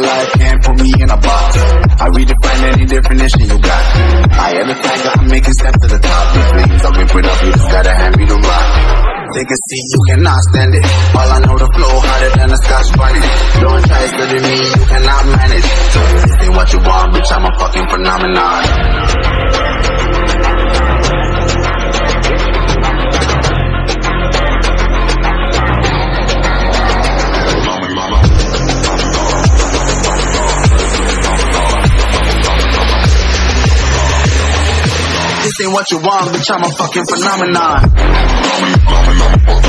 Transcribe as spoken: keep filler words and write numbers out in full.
life, can't put me in a box. I redefine any definition you got. I am the tiger, I'm making steps to the top. The flames, I'll rip it up, you just gotta hand me the rock. Take a seat, you cannot stand it. All I know, the flow harder than a Scotch bonnet. Don't try studying me, you cannot manage. So this ain't what you want, bitch, I'm a fucking phenomenon. This ain't what you want, bitch, I'm a fucking phenomenon.